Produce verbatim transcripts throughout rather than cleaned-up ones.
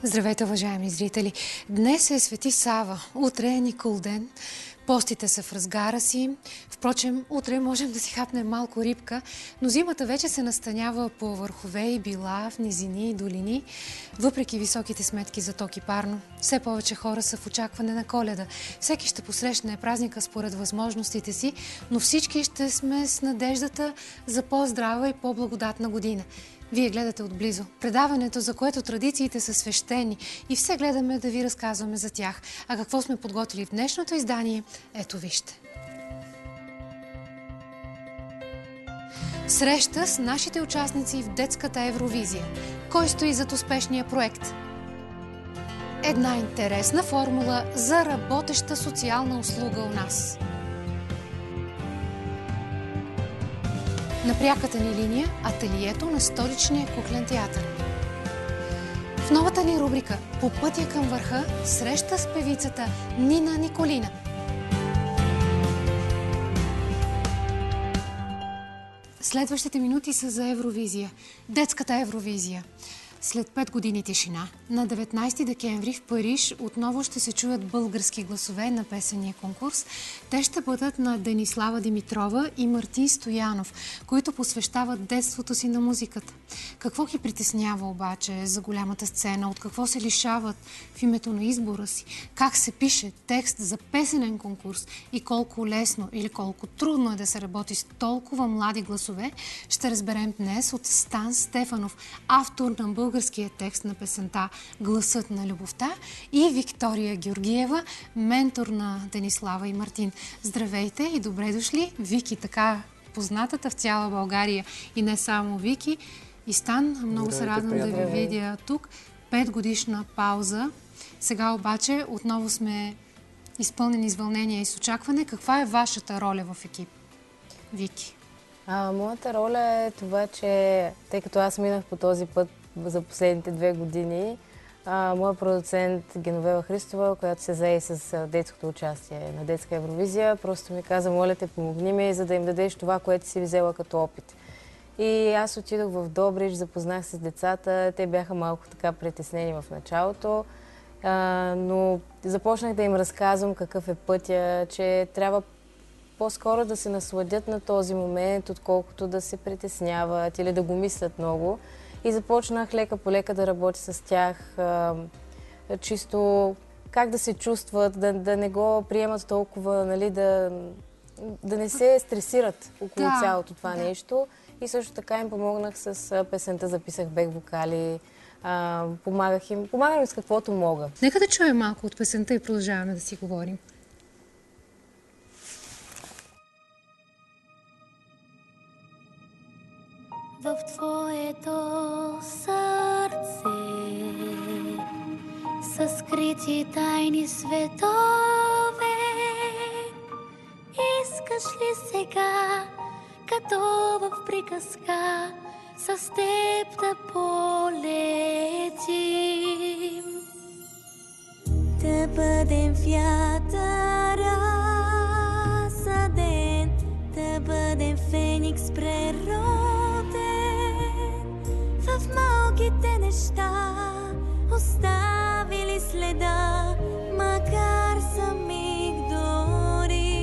Здравейте, уважаеми зрители! Днес е Свети Сава, утре е Никулден. Постите са в разгара си. Впрочем, утре можем да си хапнем малко рибка, но зимата вече се настанява по върхове и била, в низини и долини. Въпреки високите сметки за ток и парно, все повече хора са в очакване на Коледа. Всеки ще посрещне празника според възможностите си, но всички ще сме с надеждата за по-здрава и по-благодатна година. Вие гледате отблизо предаването, за което традициите са свещени и все гледаме да ви разказваме за тях. А какво сме подготвили в днешното издание, ето вижте. Среща с нашите участници в детската Евровизия. Кой стои зад успешния проект? Една интересна формула за работеща социална услуга у нас. На пряката ни линия ателието на столичния куклен театър. В новата ни рубрика "По пътя към върха" среща с певицата Нина Николина. Следващите минути са за Евровизия. Детската Евровизия. След пет години тишина, на деветнайсети декември в Париж отново ще се чуят български гласове на песения конкурс. Те ще бъдат на Денислава Димитрова и Мартин Стоянов, които посвещават детството си на музиката. Какво ги притеснява обаче за голямата сцена? От какво се лишават в името на избора си? Как се пише текст за песенен конкурс? И колко лесно или колко трудно е да се работи с толкова млади гласове, ще разберем днес от Стан Стефанов, автор на българския текст на песента "Гласът на любовта", и Виктория Георгиева, ментор на Денислава и Мартин. Здравейте и добре дошли! Вики, така познатата в цяла България и не само Вики. И Стан, много се радвам да ви видя тук. Пет годишна пауза. Сега обаче отново сме изпълнени с вълнение и с очакване. Каква е вашата роля в екип? Вики. А, моята роля е това, че тъй като аз минах по този път за последните две години, а, моя продуцент Геновева Христова, която се зае с детското участие на детска Евровизия, просто ми каза: "Моля те, помогни ми, за да им дадеш това, което си взела като опит." И аз отидох в Добрич, запознах се с децата. Те бяха малко така притеснени в началото, а, но започнах да им разказвам какъв е пътя, че трябва по-скоро да се насладят на този момент, отколкото да се притесняват или да го мислят много. И започнах лека по лека да работя с тях, а, чисто как да се чувстват, да, да не го приемат толкова, нали, да, да не се стресират около да, цялото това да. нещо. И също така им помогнах с песента, записах бек вокали, а, помагах им, помагам им с каквото мога. Нека да чуем малко от песента и продължаваме да си говорим. В твоето сърце са скрити тайни светове. Искаш ли сега, като в приказка, с теб да полетим? Да бъдем вятъра за ден, да бъдем феникс природен. В малките неща оставили следа, макар за миг дори.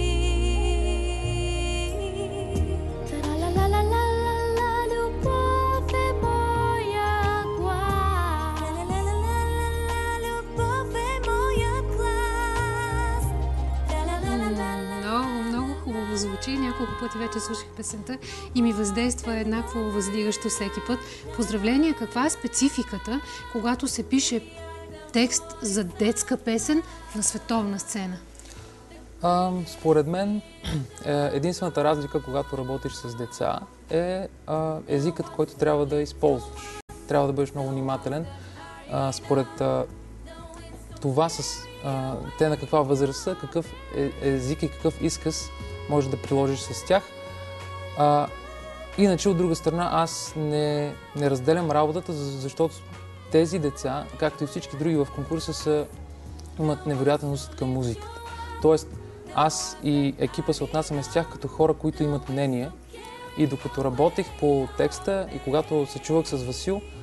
Тра-ла-ла-ла-ла-ла, любов е моя глас. Тра-ла-ла-ла-ла-ла, любов е моя глас. Много, много хубаво звучи. Няколко пъти вече слушах песента и ми въздейства еднакво въздигащо всеки път. Поздравления! Каква е спецификата, когато се пише текст за детска песен на световна сцена? А, според мен единствената разлика, когато работиш с деца, е а, езикът, който трябва да използваш. Трябва да бъдеш много внимателен. А, според а, това с а, те на каква възраст са, какъв е, език и какъв изказ може да приложиш с тях. А, иначе, от друга страна, аз не, не разделям работата, защото тези деца, както и всички други в конкурса, са, имат невероятен усет към музиката. Тоест, аз и екипа се отнасяме с тях като хора, които имат мнение. И докато работех по текста и когато се чувах с Васил,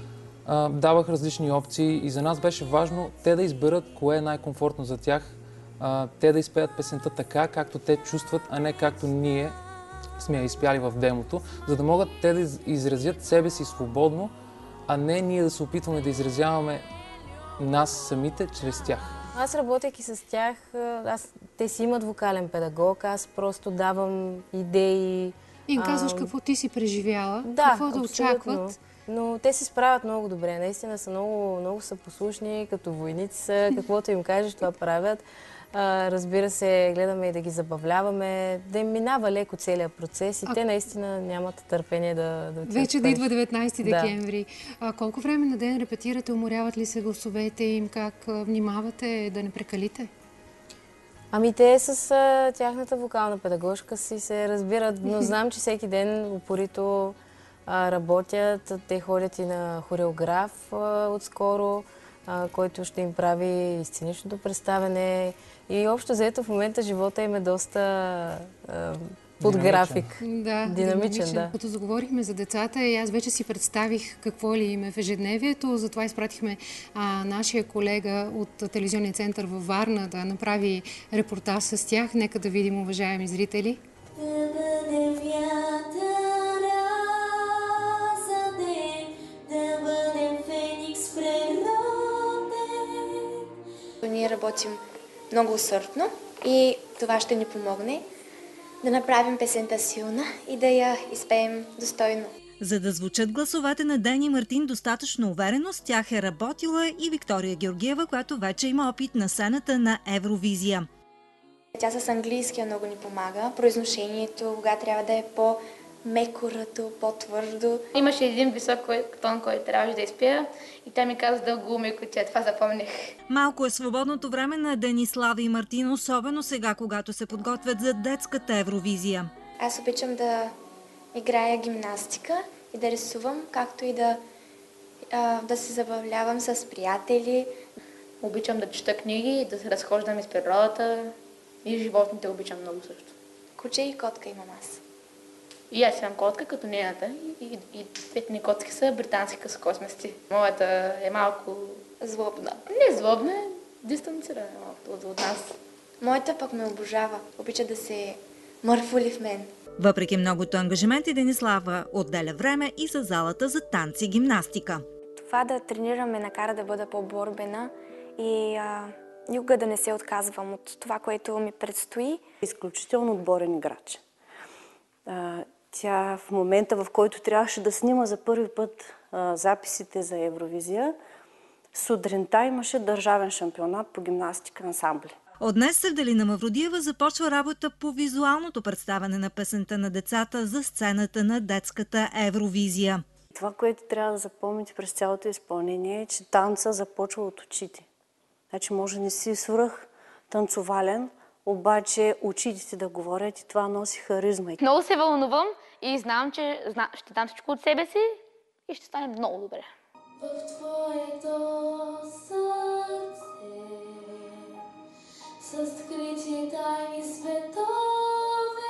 а, давах различни опции и за нас беше важно те да изберат кое е най-комфортно за тях, а, те да изпеят песента така, както те чувстват, а не както ние сме я изпяли в демото, за да могат те да изразят себе си свободно, а не ние да се опитваме да изразяваме нас самите чрез тях. Аз, работейки с тях, аз, те си имат вокален педагог, аз просто давам идеи. Им казваш а... какво ти си преживяла, да, какво да абсолютно. очакват. Но те се справят много добре. Наистина са много, много са послушни, като войници са. Каквото им кажеш, това правят. А, разбира се, гледаме и да ги забавляваме, да им минава леко целият процес и а... те наистина нямат търпение да, да отидат. Вече да идва деветнайсети декември. Да. А, колко време на ден репетирате? Уморяват ли се гласовете им? Как внимавате да не прекалите? Ами те с а, тяхната вокална педагожка си се разбират, но знам, че всеки ден упорито а, работят. Те ходят и на хореограф а, отскоро, а, който ще им прави сценичното представяне. И общо взето в момента живота им е доста а, под динамичен график. Да, динамичен, динамичен. да. Като заговорихме за децата, и аз вече си представих какво ли им е в ежедневието, затова изпратихме а, нашия колега от телевизионния център във Варна да направи репортаж с тях. Нека да видим, уважаеми зрители. Ние работим много усърдно и това ще ни помогне да направим песента силна и да я изпеем достойно. За да звучат гласовете на Дени Мартин достатъчно уверено, с тях е работила и Виктория Георгиева, която вече има опит на сцената на Евровизия. Тя с английския много ни помага. Произношението, кога трябва да е по-мекорато, по-твърдо. Имаше един висок тон, който трябваше да изпия и тя ми каза да го умекотя. Това запомних. Малко е свободното време на Денислава и Мартин, особено сега, когато се подготвят за детската Евровизия. Аз обичам да играя гимнастика и да рисувам, както и да, а, да се забавлявам с приятели. Обичам да чета книги, да се разхождам из природата и животните обичам много също. Куче и котка имам аз. И аз имам котка като нейната и, и, и двете ни котки са британски късокосмести. Моята е малко злобна. Не злобна, е дистанцирана от, от нас. Моята пък ме обожава. Обича да се мърфули в мен. Въпреки многото ангажименти, Денислава отделя време и за залата за танци и гимнастика. Това да тренираме накара да бъда по-борбена и а, никога да не се отказвам от това, което ми предстои. Изключително отборен играч. А, тя в момента, в който трябваше да снима за първи път а, записите за Евровизия, сутринта имаше държавен шампионат по гимнастика ансамбли. От днес Севделина Мавродиева започва работа по визуалното представяне на песента на децата за сцената на детската Евровизия. Това, което трябва да запомните през цялото изпълнение е, че танца започва от очите. Значи може да не си свръх танцовален, обаче очите ти да говорят и това носи харизма. Много се вълнувам и знам, че ще дам всичко от себе си и ще стане много добре. В твоето сърце са скрити тайни светове.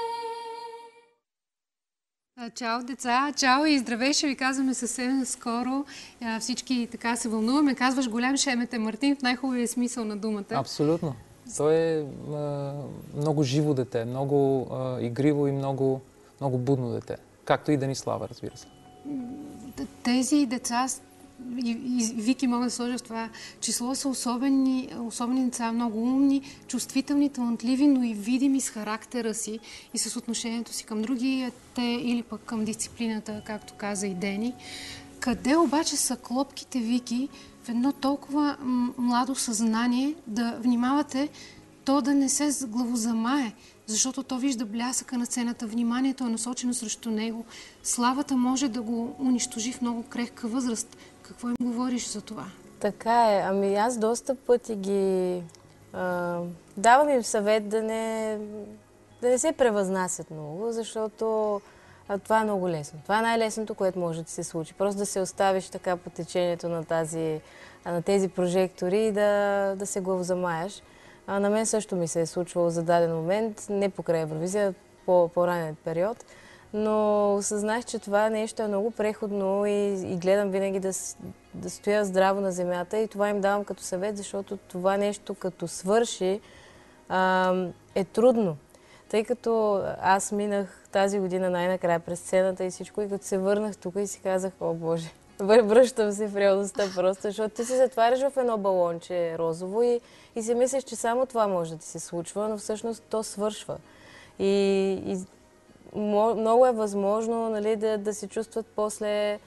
Чао, деца! Чао и здравей! Ще ви казваме съвсем скоро. Всички така се вълнуваме. Казваш голям шемет е Мартин в най-хубавия смисъл на думата. Абсолютно. Той е а, много живо дете, много а, игриво и много, много будно дете. Както и Денислава, разбира се. Тези деца, и, и Вики мога да сложа в това число, са особени, особени деца, много умни, чувствителни, талантливи, но и видими с характера си и с отношението си към други, те или пък към дисциплината, както каза и Дени. Къде обаче са клопките, Вики, в едно толкова младо съзнание да внимавате то да не се главозамае, защото то вижда блясъка на сцената, вниманието е насочено срещу него. Славата може да го унищожи в много крехка възраст. Какво им говориш за това? Така е. Ами аз доста пъти ги а, давам им съвет да не, да не се превъзнасят много, защото а, това е много лесно. Това е най-лесното, което може да се случи. Просто да се оставиш така по течението на, тази, на тези прожектори и да, да се главозамаяш. А на мен също ми се е случвало за даден момент, не покрай Евровизия, по, по-ранен период, но осъзнах, че това нещо е много преходно и, и гледам винаги да, да стоя здраво на земята и това им давам като съвет, защото това нещо като свърши а, е трудно. Тъй като аз минах тази година най-накрая през сцената и всичко и като се върнах тук и си казах, о Боже, връщам се в реалността просто, защото ти се затваряш в едно балонче розово и, и си мислиш, че само това може да ти се случва, но всъщност то свършва. И, и много е възможно, нали, да, да се чувстват после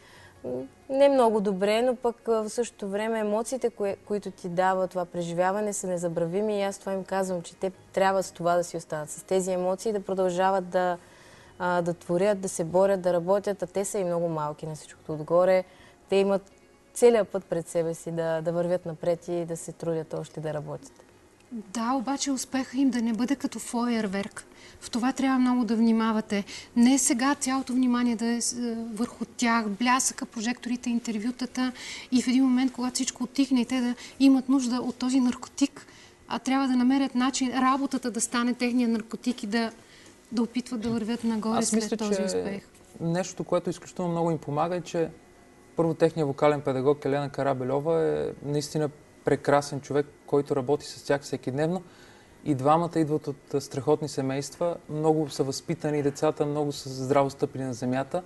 не много добре, но пък в същото време емоциите, кои, които ти дава това преживяване, са незабравими и аз това им казвам, че те трябва с това да си останат, с тези емоции да продължават да, а, да творят, да се борят, да работят, а те са и много малки на всичкото отгоре. Те имат целият път пред себе си да, да вървят напред и да се трудят още да работят. Да, обаче успеха им да не бъде като фойерверк. В това трябва много да внимавате. Не сега цялото внимание да е върху тях, блясъка, прожекторите, интервютата и в един момент, когато всичко отихне и те да имат нужда от този наркотик, а трябва да намерят начин работата да стане техния наркотик и да, да опитват да вървят нагоре Аз мисля, след този че успех. Нещо, което изключително много им помага е, че първо техният вокален педагог Елена Карабельова е наистина прекрасен човек, който работи с тях всекидневно. И двамата идват от страхотни семейства. Много са възпитани децата, много са здраво стъпили на земята.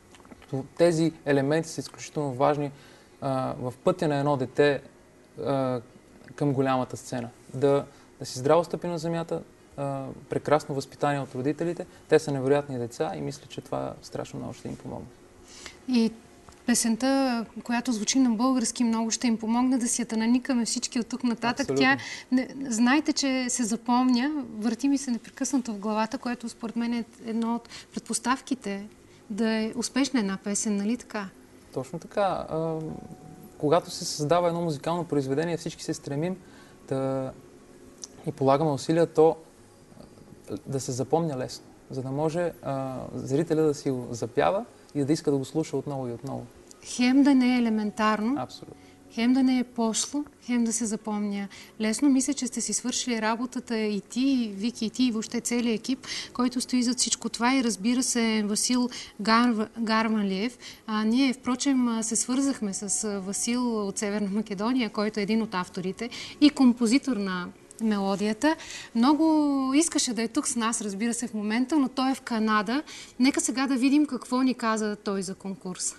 Тези елементи са изключително важни а, в пътя на едно дете а, към голямата сцена. Да, да си здраво стъпи на земята, а, прекрасно възпитание от родителите. Те са невероятни деца и мисля, че това страшно много ще им помогне. И песента, която звучи на български, много ще им помогне да си я наникаме всички от тук нататък. Тя, не, знаете, че се запомня, върти ми се непрекъснато в главата, което според мен е едно от предпоставките да е успешна една песен, нали така? Точно така. А, когато се създава едно музикално произведение, всички се стремим да и полагаме усилия то да се запомня лесно, за да може а, зрителя да си го запява и да иска да го слуша отново и отново. Хем да не е елементарно, Абсолютно. Хем да не е пошло, хем да се запомня лесно. Мисля, че сте си свършили работата и ти, и Вики, и ти, и въобще целият екип, който стои зад всичко това и разбира се Васил Гар... Гарманлиев. А, ние, впрочем, се свързахме с Васил от Северна Македония, който е един от авторите и композитор на мелодията. Много искаше да е тук с нас, разбира се, в момента, но той е в Канада. Нека сега да видим какво ни каза той за конкурса.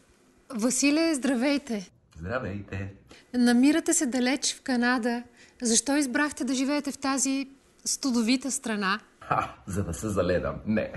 Василе, здравейте! Здравейте! Намирате се далеч в Канада. Защо избрахте да живеете в тази студовита страна? Ха, за да се заледам. Не.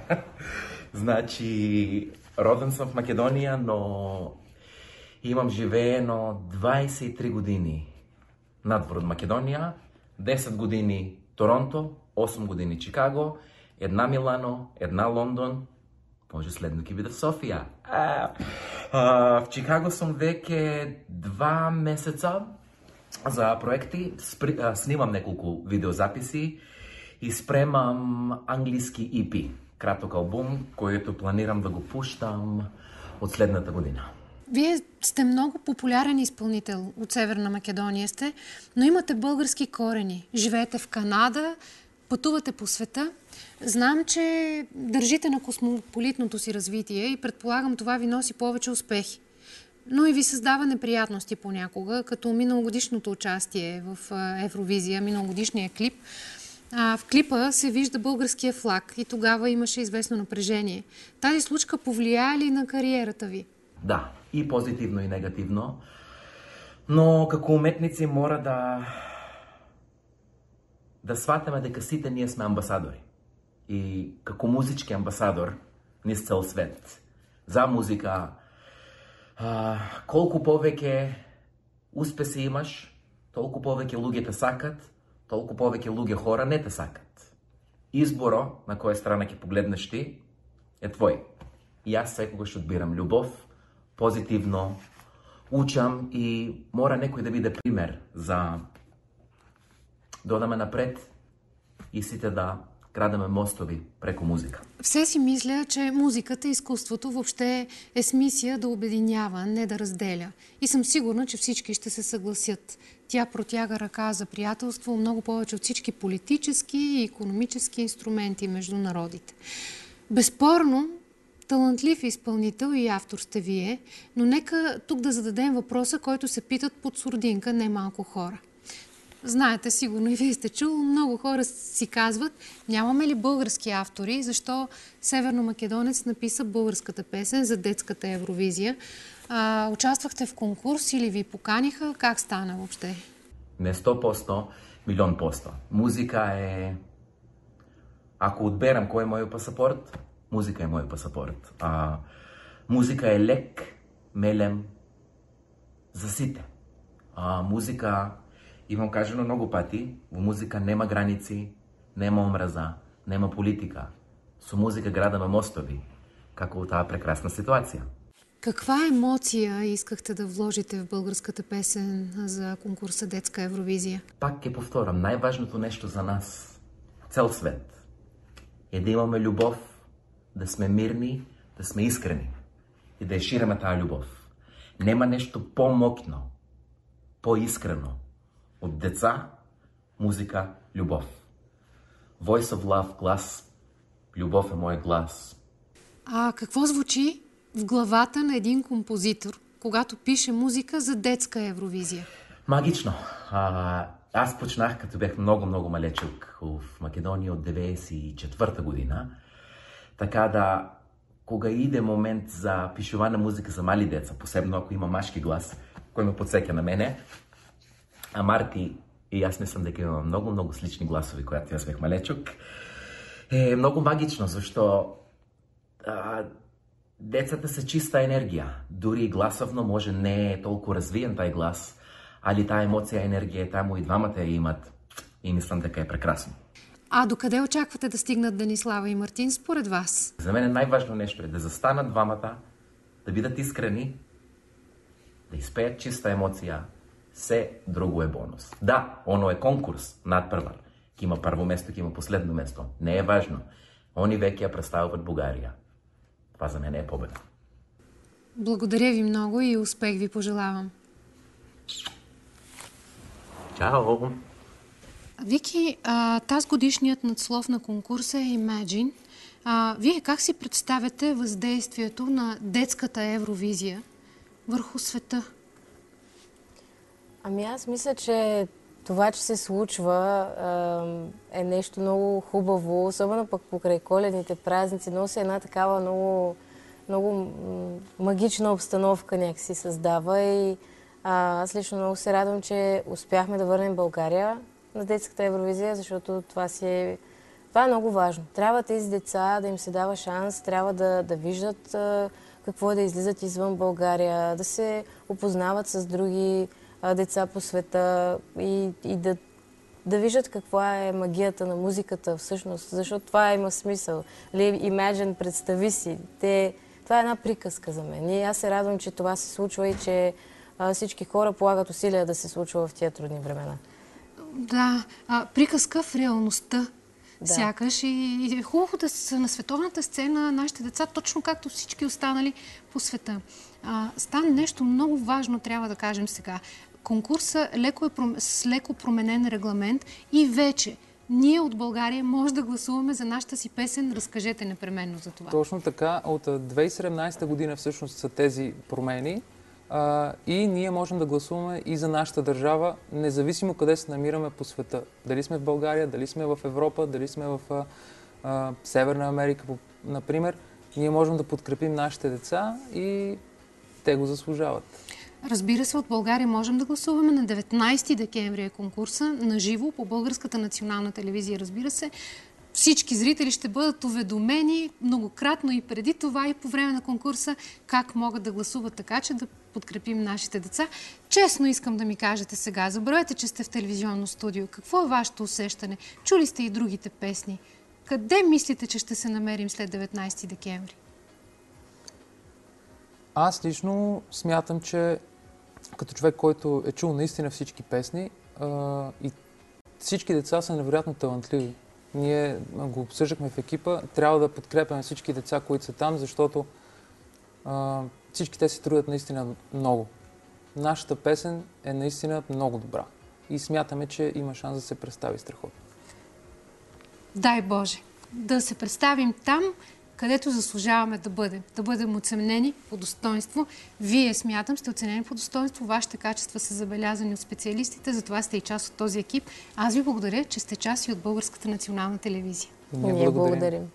Значи, роден съм в Македония, но имам живеено двайсет и три години надвор от Македония, десет години Торонто, осем години Чикаго, една Милано, една Лондон, може следно ки биде в София. А, а, в Чикаго съм веќе два месеца за проекти. Спри, а, снимам неколку видеозаписи и спремам английски и пи, краток албум, който планирам да го пущам от следната година. Вие сте много популярен изпълнител от Северна Македония сте, но имате български корени. Живеете в Канада, пътувате по света. Знам, че държите на космополитното си развитие и предполагам това ви носи повече успехи. Но и ви създава неприятности понякога, като миналогодишното участие в Евровизия, миналогодишния клип. А, в клипа се вижда българския флаг и тогава имаше известно напрежение. Тази случка повлия ли на кариерата ви? Да, и позитивно, и негативно. Но како уметници мора да да сватаме дека сите ние сме амбасадори. И како музички амбасадор низ цел свет. За музика, а, колку повеќе успеси имаш, толку повеќе луѓе те сакат, толку повеќе луѓе хора не те сакат. Изборо на која страна ќе погледнеш ти е твој. И аз секогаш одбирам љубов, позитивно, учам и мора некој да биде пример за да одаме напред и сите да крадеме мостови преко музика. Все си мисля, че музиката и изкуството въобще е с мисия да обединява, не да разделя. И съм сигурна, че всички ще се съгласят. Тя протяга ръка за приятелство много повече от всички политически и икономически инструменти между народите. Безспорно, талантлив изпълнител и автор сте вие, но нека тук да зададем въпроса, който се питат под сурдинка немалко хора. Знаете, сигурно и вие сте чул, много хора си казват, нямаме ли български автори, защо северномакедонец написа българската песен за детската Евровизия. А, участвахте в конкурс или ви поканиха? Как стана въобще? Не сто по сто, милион по сто. Музика е... Ако отберам кой е моят пасапорт, музика е моят пасапорт. А, музика е лек, мелем за сите. А, музика, имам кажено много пъти, в музика нема граници, нема омраза, нема политика. Со музика градаме мостови, како таа прекрасна ситуация. Каква емоция искахте да вложите в българската песен за конкурса Детска Евровизия? Пак ќе повторам, най-важното нещо за нас, цел свет, е да имаме любов, да сме мирни, да сме искрени и да я шириме тая любов. Нема нещо по-мокно, по-искрено от деца, музика, любов. Voice of Love, глас, любов е моят глас. А какво звучи в главата на един композитор, когато пише музика за детска Евровизия? Магично. А, аз почнах, като бях много-много малечък в Македония от деветдесет и четвърта година. Така да, кога иде момент за пишуване музика за мали деца, посебно ако има машки глас, кой ме подсека на мене, а Марти, и аз мислям дека има много-много слични гласови, когато аз бях малечък, е много магично, защо а, децата са чиста енергия. Дори гласовно може не е толкова развиен taj глас, али тая емоция, енергия, тамо и двамата я имат. И мислям дека е прекрасно. А докъде очаквате да стигнат Данислава и Мартин според вас? За мен най-важно нещо е да застанат двамата, да бидат искрени, да изпеят чиста емоция. Все друго е бонус. Да, оно е конкурс, надпревар. Ки има първо место, ки има последно место. Не е важно. Они веки я представят България. Това за мен е победа. Благодаря ви много и успех ви пожелавам. Чао! Вики, а, тази годишният надслов на конкурса е Imagine. А, вие как си представяте въздействието на детската Евровизия върху света? Ами аз мисля, че това, че се случва, е нещо много хубаво, особено пък покрай коледните празници, носи една такава много, много магична обстановка някакси създава и а, аз лично много се радвам, че успяхме да върнем България на детската Евровизия, защото това си е, това е много важно. Трябва тези деца да им се дава шанс, трябва да, да виждат а, какво е да излизат извън България, да се опознават с други деца по света и, и да, да виждат каква е магията на музиката всъщност, защото това има смисъл. Imagine, представи си. Те, това е една приказка за мен. И аз се радвам, че това се случва и че а, всички хора полагат усилия да се случва в тия трудни времена. Да, а, приказка в реалността. Да. Сякаш и, и е хубаво да са на световната сцена нашите деца, точно както всички останали по света. А, стана нещо много важно, трябва да кажем сега. Конкурса леко е, с леко променен регламент и вече ние от България може да гласуваме за нашата си песен. Разкажете непременно за това. Точно така. От две хиляди и седемнадесета година всъщност са тези промени а, и ние можем да гласуваме и за нашата държава, независимо къде се намираме по света. Дали сме в България, дали сме в Европа, дали сме в а, а, Северна Америка, например. Ние можем да подкрепим нашите деца и те го заслужават. Разбира се, от България можем да гласуваме. На деветнадесети декември е конкурса на живо по Българската национална телевизия. Разбира се, всички зрители ще бъдат уведомени многократно и преди това и по време на конкурса как могат да гласуват, така че да подкрепим нашите деца. Честно искам да ми кажете сега, забравете, че сте в телевизионно студио. Какво е вашето усещане? Чули сте и другите песни. Къде мислите, че ще се намерим след деветнадесети декември? Аз лично смятам, че като човек, който е чул наистина всички песни, а, и всички деца са невероятно талантливи. Ние го обсъждахме в екипа. Трябва да подкрепяме всички деца, които са там, защото а, всички те се трудят наистина много. Нашата песен е наистина много добра. И смятаме, че има шанс да се представи страхотно. Дай Боже! Да се представим там където заслужаваме да бъдем. Да бъдем оценени по достоинство. Вие, смятам, сте оценени по достоинство. Вашите качества са забелязани от специалистите, затова сте и част от този екип. Аз ви благодаря, че сте част и от Българската национална телевизия. Ние благодарим. благодарим.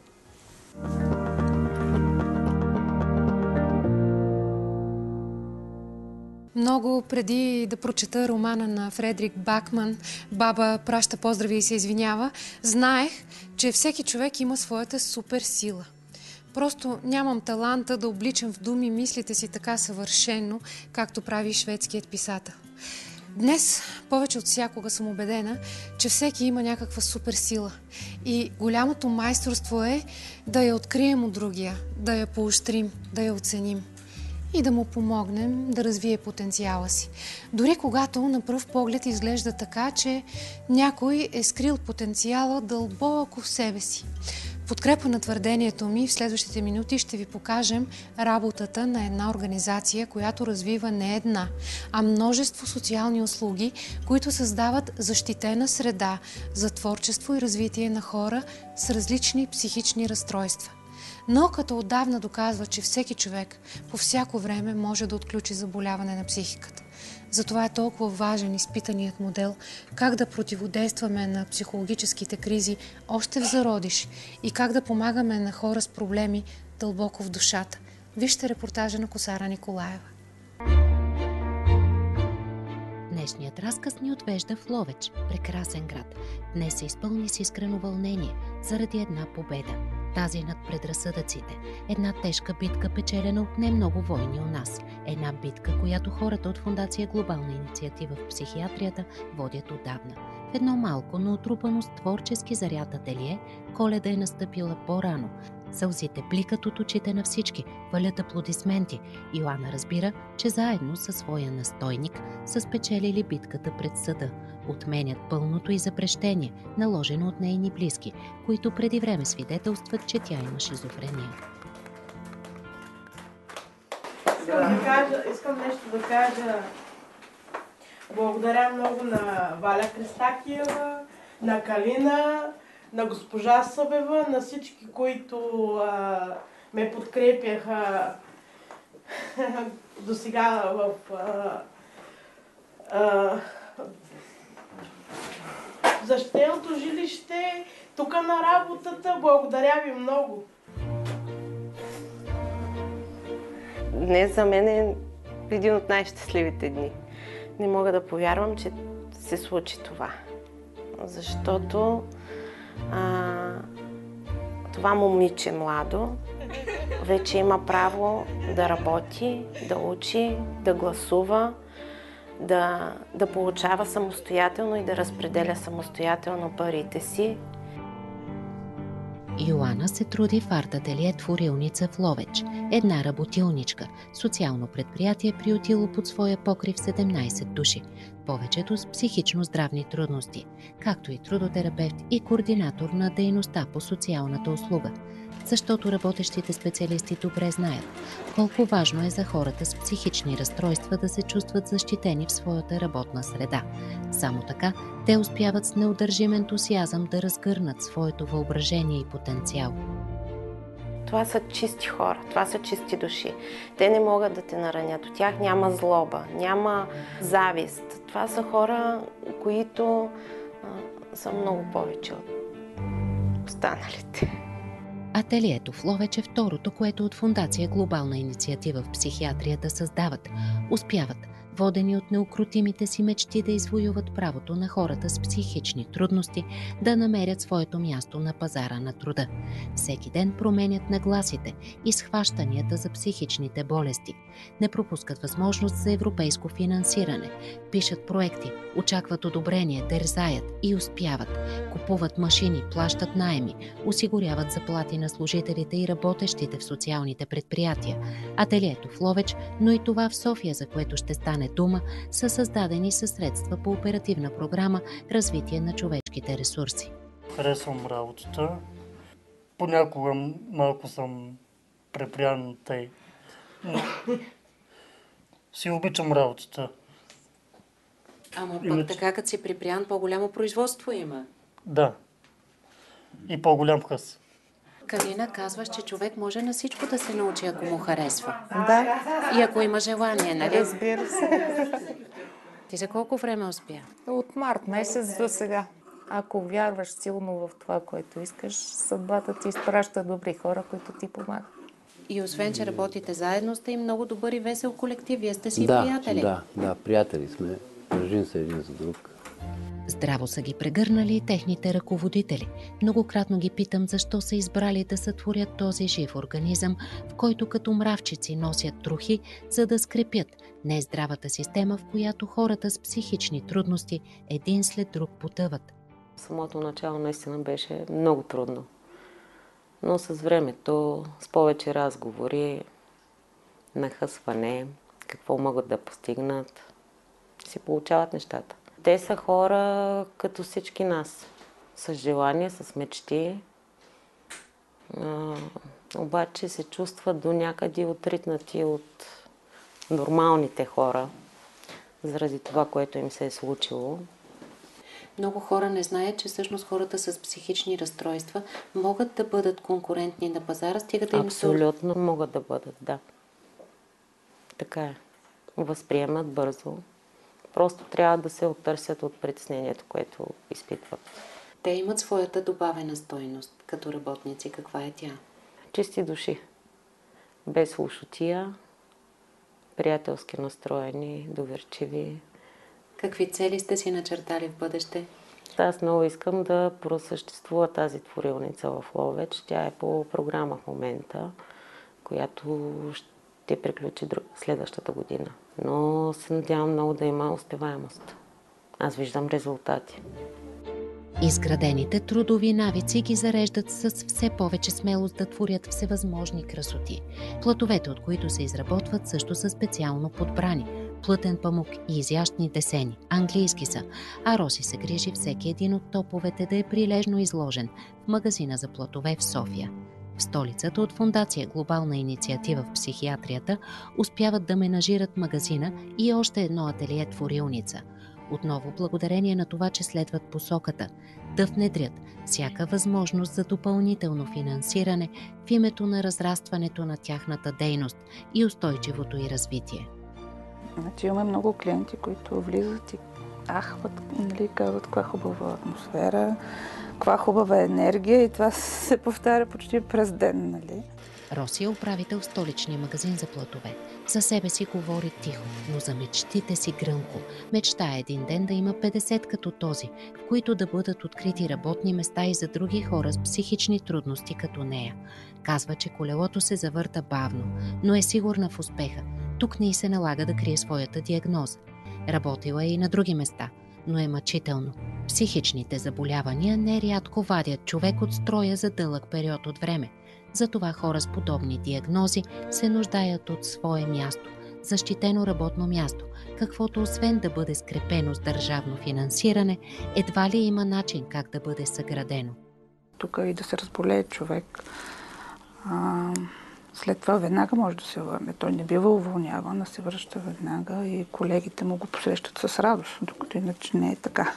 Много преди да прочета романа на Фредрик Бакман, "Баба праща поздрави и се извинява", знаех, че всеки човек има своята суперсила. Просто нямам таланта да обличам в думи мислите си така съвършено, както прави шведският писател. Днес повече от всякога съм убедена, че всеки има някаква суперсила. И голямото майсторство е да я открием от другия, да я поощрим, да я оценим и да му помогнем да развие потенциала си. Дори когато на пръв поглед изглежда така, че някой е скрил потенциала дълбоко в себе си. В подкрепа на твърдението ми, в следващите минути ще ви покажем работата на една организация, която развива не една, а множество социални услуги, които създават защитена среда за творчество и развитие на хора с различни психични разстройства. Науката отдавна доказва, че всеки човек по всяко време може да отключи заболяване на психиката. Затова е толкова важен изпитаният модел как да противодействаме на психологическите кризи още в зародиш и как да помагаме на хора с проблеми дълбоко в душата. Вижте репортажа на Косара Николаева. Днешният разказ ни отвежда в Ловеч, прекрасен град. Днес се изпълни с искрено вълнение заради една победа. Тази над предразсъдъците. Една тежка битка, печелена от не много войни у нас. Една битка, която хората от Фондация Глобална инициатива в психиатрията водят отдавна. В едно малко, но отрупано с творчески заряд ателие, Коледа е настъпила по-рано. Сълзите бликат от очите на всички, валят аплодисменти. Йоана разбира, че заедно със своя настойник са спечелили битката пред съда. Отменят пълното и запрещение, наложено от нейни близки, които преди време свидетелстват, че тя има шизофрения. Искам, да кажа, искам нещо да кажа. Благодаря много на Валя Кристакиева, на Калина, на госпожа Събева, на всички, които а, ме подкрепяха до сега в а, а, защитеното жилище, тук на работата. Благодаря ви много. Днес за мен е един от най-щастливите дни. Не мога да повярвам, че се случи това. Защото а, това момиче младо вече има право да работи, да учи, да гласува, да, да получава самостоятелно и да разпределя самостоятелно парите си. Йоана се труди в арт-ателие Творилница в Ловеч. Една работилничка. Социално предприятие приютило под своя покрив седемнайсет души. Повечето с психично здравни трудности, както и трудотерапевт и координатор на дейността по социалната услуга. Защото работещите специалисти добре знаят колко важно е за хората с психични разстройства да се чувстват защитени в своята работна среда. Само така те успяват с неудържим ентусиазъм да разгърнат своето въображение и потенциал. Това са чисти хора, това са чисти души. Те не могат да те наранят. От тях няма злоба, няма завист. Това са хора, които а, са много повече от останалите. Ателието в Ловеч е второто, което от Фондация Глобална инициатива в психиатрията създават. Успяват, водени от неукротимите си мечти да извоюват правото на хората с психични трудности да намерят своето място на пазара на труда. Всеки ден променят нагласите и схващанията за психичните болести. Не пропускат възможност за европейско финансиране. Пишат проекти, очакват одобрение, дерзаят и успяват. Купуват машини, плащат наеми, осигуряват заплати на служителите и работещите в социалните предприятия. Ателието в Ловеч, но и това в София, за което ще стане дума, са създадени със средства по оперативна програма "Развитие на човешките ресурси". Харесвам работата. Понякога малко съм препрян тъй. Но си обичам работата. Ама пък Иначе... така, като си припрян, по-голямо производство има. Да. И по-голям хъс. Калина, казваш, че човек може на всичко да се научи, ако му харесва. Да. И ако има желание, нали? Разбира се. Ти за колко време успя? От март месец до сега. Ако вярваш силно в това, което искаш, съдбата ти изпраща добри хора, които ти помагат. И освен, че работите заедно, сте и много добър и весел колектив. Вие сте си да, приятели. Да, да, приятели сме. Държим се един за друг. Здраво са ги прегърнали и техните ръководители. Многократно ги питам защо са избрали да сътворят този жив организъм, в който като мравчици носят трохи, за да скрепят нездравата система, в която хората с психични трудности един след друг потъват. Самото начало наистина беше много трудно. Но с времето, с повече разговори, нахъсване, какво могат да постигнат, си получават нещата. Те са хора като всички нас, с желания, с мечти, а, обаче се чувстват до някъде отритнати от нормалните хора, заради това, което им се е случило. Много хора не знаят, че всъщност хората с психични разстройства могат да бъдат конкурентни на пазара, стига да им се... Абсолютно могат да бъдат, да. Така е. Възприемат бързо. Просто трябва да се оттърсят от притеснението, което изпитват. Те имат своята добавена стойност като работници. Каква е тя? Чисти души. Без лошотия, приятелски настроени, доверчиви. Какви цели сте си начертали в бъдеще? Аз много искам да просъществува тази творилница в Ловеч. Тя е по програма в момента, която ще приключи следващата година. Но се надявам много да има успеваемост. Аз виждам резултати. Изградените трудови навици ги зареждат с все повече смелост да творят всевъзможни красоти. Платовете, от които се изработват, също са специално подбрани. Плътен памук и изящни десени. Английски са, а Роси се грижи всеки един от топовете да е прилежно изложен в магазина за платове в София. В столицата от фондация Глобална инициатива в психиатрията успяват да менажират магазина и още едно ателие творилница. Отново благодарение на това, че следват посоката да внедрят всяка възможност за допълнително финансиране в името на разрастването на тяхната дейност и устойчивото й развитие. Значи имаме много клиенти, които влизат и ахват, нали, казват каква хубава атмосфера, каква хубава енергия и това се повтаря почти през ден, нали? Роси е управител в столичния магазин за платове. За себе си говори тихо, но за мечтите си гръмко. Мечтае един ден да има петдесет като този, в които да бъдат открити работни места и за други хора с психични трудности като нея. Казва, че колелото се завърта бавно, но е сигурна в успеха. Тук не й се налага да крие своята диагноза. Работила е и на други места, но е мъчително. Психичните заболявания нерядко вадят човек от строя за дълъг период от време. Затова хора с подобни диагнози се нуждаят от свое място, защитено работно място, каквото освен да бъде скрепено с държавно финансиране, едва ли има начин как да бъде съградено. Тук и да се разболее човек, а, след това веднага може да се върне. Той не бива уволняван, да се връща веднага и колегите му го посрещат с радост, докато иначе не е така.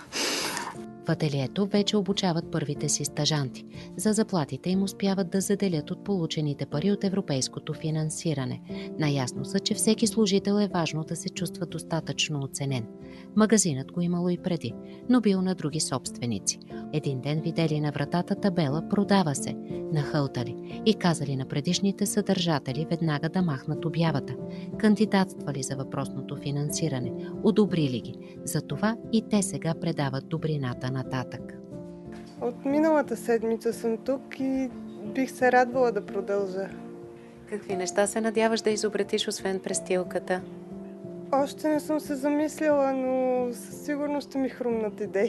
В ателието вече обучават първите си стажанти. За заплатите им успяват да заделят от получените пари от европейското финансиране. Наясно са, че всеки служител е важно да се чувства достатъчно оценен. Магазинът го имало и преди, но бил на други собственици. Един ден видели на вратата табела "Продава се", нахълтали и казали на предишните съдържатели веднага да махнат обявата. Кандидатствали за въпросното финансиране, одобрили ги. Затова и те сега предават добрината нататък. От миналата седмица съм тук и бих се радвала да продължа. Какви неща се надяваш да изобретиш, освен престилката? Още не съм се замислила, но със сигурност ще ми хрумнат идеи.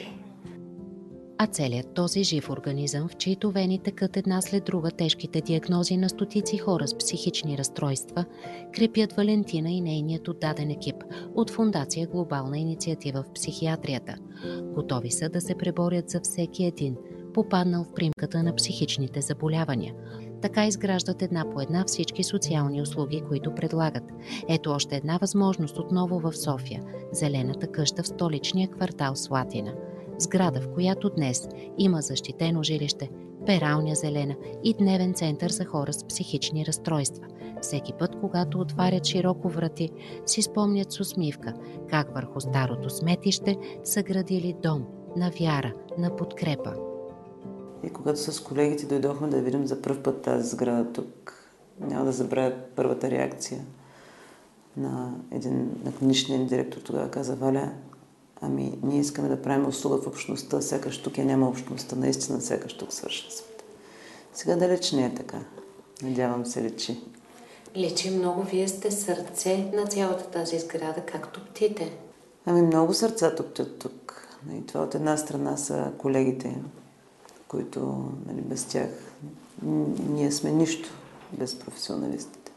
А целият този жив организъм, в чието вени текат една след друга тежките диагнози на стотици хора с психични разстройства, крепят Валентина и нейният отдаден екип от фондация Глобална инициатива в психиатрията. Готови са да се преборят за всеки един, попаднал в примката на психичните заболявания. Така изграждат една по една всички социални услуги, които предлагат. Ето още една възможност отново в София – Зелената къща в столичния квартал Слатина. Сграда, в която днес има защитено жилище, пералня Зелена и дневен център за хора с психични разстройства. Всеки път, когато отварят широко врати, си спомнят с усмивка как върху старото сметище са градили дом на вяра, на подкрепа. И когато с колегите дойдохме да видим за пръв път тази сграда тук, няма да забравя първата реакция на един на клиничния директор. Тогава каза: Валя, ами ние искаме да правим услуга в общността, сякаш тук я няма общността, наистина сякаш тук свършва света. Сега далеч не е така. Надявам се, лечи. Лечи много. Вие сте сърце на цялата тази сграда. Как топтите? Ами много сърца топтят тук. И това от една страна са колегите, които, нали, без тях ние сме нищо без професионалистите.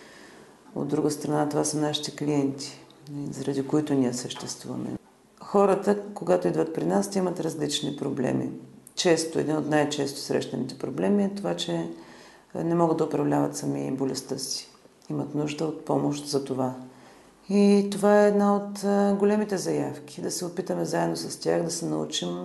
От друга страна, това са нашите клиенти, заради които ние съществуваме. Хората, когато идват при нас, имат различни проблеми. Често, един от най-често срещаните проблеми е това, че не могат да управляват сами болестта си. Имат нужда от помощ за това. И това е една от големите заявки. Да се опитаме заедно с тях да се научим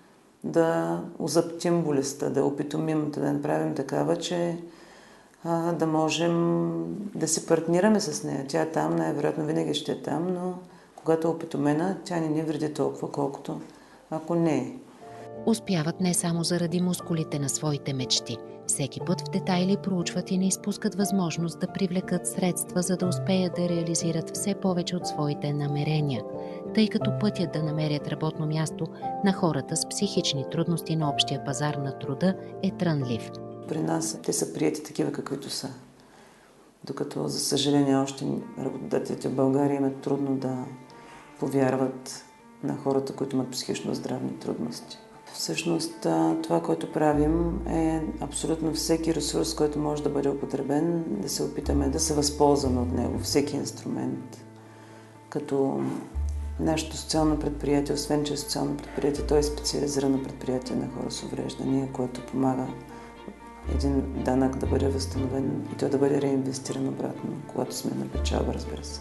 да озаптим болестта, да опитомим, да направим такава, че а, да можем да се партнираме с нея. Тя е там, най-вероятно винаги ще е там, но когато е опитомена, тя не ни вреди толкова, колкото ако не е. Успяват не само заради мускулите на своите мечти. Всеки път в детайли проучват и не изпускат възможност да привлекат средства, за да успеят да реализират все повече от своите намерения, тъй като пътят да намерят работно място на хората с психични трудности на общия пазар на труда е трънлив. При нас те са приети такива, каквито са. Докато, за съжаление, още работодателите в България имат трудно да повярват на хората, които имат психично здравни трудности. Всъщност, това, което правим, е абсолютно всеки ресурс, който може да бъде употребен, да се опитаме да се възползваме от него, всеки инструмент. Като нашето социално предприятие, освен че е социално предприятие, то е специализирано предприятие на хора с увреждания, което помага един данък да бъде възстановен и той да бъде реинвестиран обратно, когато сме на печалба, разбира се.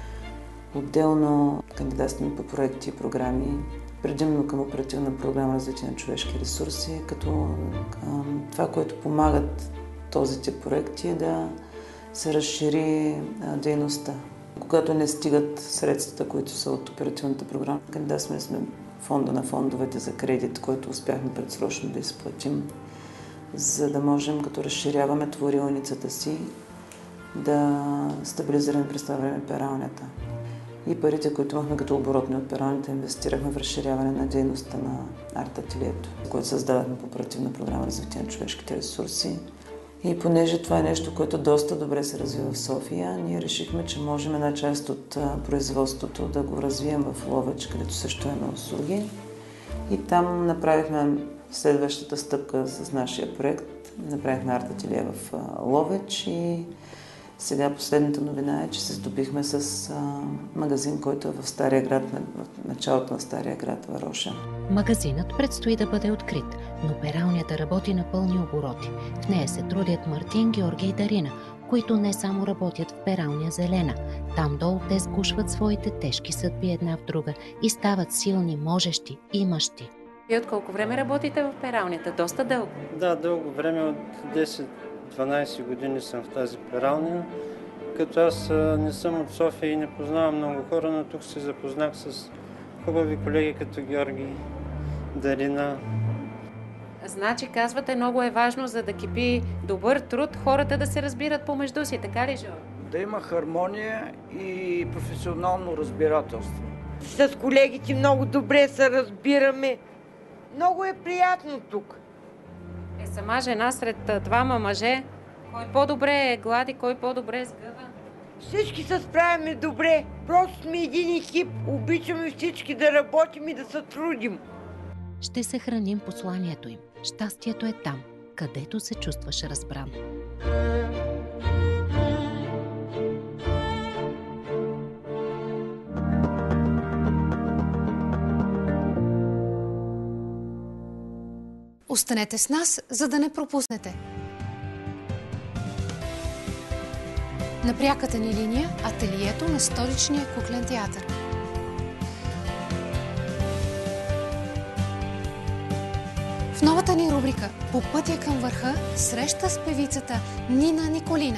Отделно кандидатстваме по проекти и програми, предимно към оперативна програма развитие на човешки ресурси, като а, това, което помагат този тип проекти е да се разшири а, дейността. Когато не стигат средствата, които са от оперативната програма, кандидатстваме сме фонда на фондовете за кредит, който успяхме предсрочно да изплатим, за да можем, като разширяваме творилницата си, да стабилизираме през това време пералнята. И парите, които имахме като оборотни от пералните, инвестирахме в разширяване на дейността на арт-ателието, което създадахме по оперативна програма развитие на човешките ресурси. И понеже това е нещо, което доста добре се развива в София, ние решихме, че можем една част от производството да го развием в Ловеч, където също имаме услуги. И там направихме следващата стъпка с нашия проект. Направихме арт-ателие в Ловеч и сега последната новина е, че се здобихме с а, магазин, който е в Стария град, в началото на Стария град, Вароша. Магазинът предстои да бъде открит, но пералнята работи на пълни обороти. В нея се трудят Мартин, Георги и Дарина, които не само работят в пералня Зелена. Там долу те сгушват своите тежки съдби една в друга и стават силни, можещи, имащи. И от колко време работите в пералнята? Доста дълго? Да, дълго време, от десет-дванайсет години съм в тази пералня. Като аз не съм от София и не познавам много хора, но тук се запознах с хубави колеги като Георги, Дарина. Значи, казвате, много е важно, за да кипи добър труд, хората да се разбират помежду си, така ли, Жо? Да има хармония и професионално разбирателство. С колегите много добре се разбираме. Много е приятно тук. Е, сама жена сред двама мъже, кой по-добре е глади, кой по-добре сгъва? Всички се справяме добре. Просто сме един екип. Обичаме всички да работим и да се трудим. Ще съхраним посланието им. Щастието е там, където се чувстваш разбран. Останете с нас, за да не пропуснете. На пряката ни линия ателието на Столичния куклен театър. В новата Втората ни рубрика "По пътя към върха" среща с певицата Нина Николина.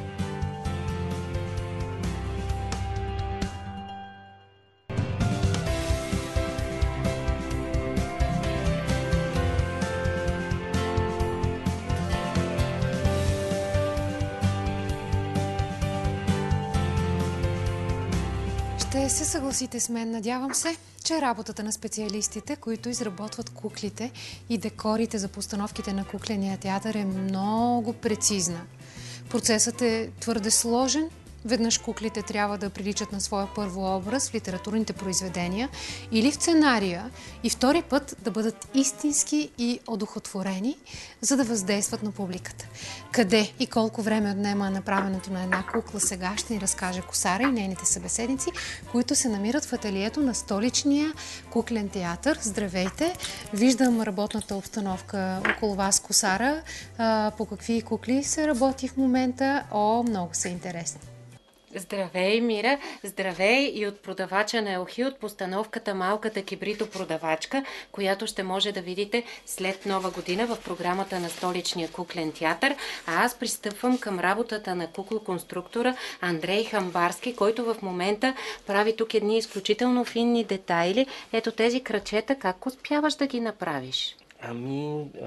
Ще се съгласите с мен, надявам се, че работата на специалистите, които изработват куклите и декорите за постановките на кукления театър, е много прецизна. Процесът е твърде сложен. Веднъж куклите трябва да приличат на своя първообраз в литературните произведения или в сценария, и втори път да бъдат истински и одухотворени, за да въздействат на публиката. Къде и колко време отнема направенето на една кукла, сега ще ни разкаже Косара и нейните събеседници, които се намират в ателието на столичния куклен театър. Здравейте! Виждам работната обстановка около вас, Косара. По какви кукли се работи в момента? О, много са интересни. Здравей, Мира! Здравей и от продавача на Елхи, от постановката Малката кибрито-продавачка, която ще може да видите след Нова година в програмата на столичния куклен театър. А аз пристъпвам към работата на кукло-конструктора Андрей Хамбарски, който в момента прави тук едни изключително финни детайли. Ето тези крачета, как успяваш да ги направиш? Ами, а,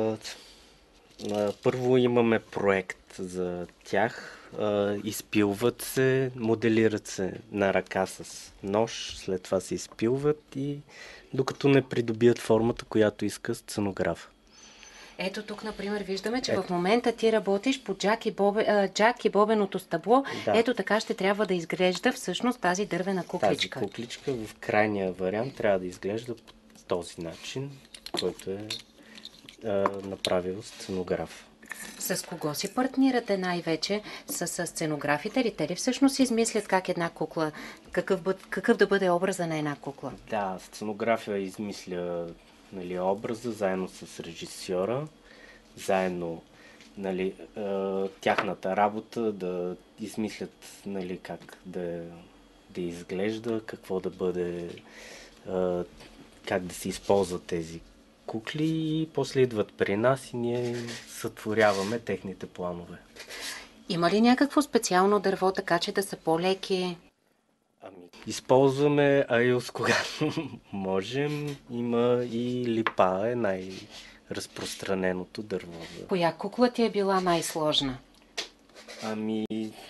а, първо имаме проект за тях. Uh, изпилват се, моделират се на ръка с нож, след това се изпилват и докато не придобият формата, която иска сценограф. Ето тук, например, виждаме, че Ето. в момента ти работиш по Джак и, Бобе, uh, Джак и бобеното стъбло. Да. Ето така ще трябва да изглежда всъщност тази дървена кукличка. Тази кукличка в крайния вариант трябва да изглежда по този начин, който е uh, направил сценограф. С кого си партнирате най-вече? С, с сценографите ли? Те ли всъщност измислят как една кукла, какъв, бъд, какъв да бъде образа на една кукла? Да, сценография измисля, нали, образа заедно с режисьора, заедно, нали, е, тяхната работа да измислят, нали, как да, да изглежда, какво да бъде, е, как да се използват тези кукли и после идват при нас и ние сътворяваме техните планове. Има ли някакво специално дърво, така че да са по-леки? Ами, използваме айос, когато можем. Има и липа, е най-разпространеното дърво. Коя кукла ти е била най-сложна? Ами,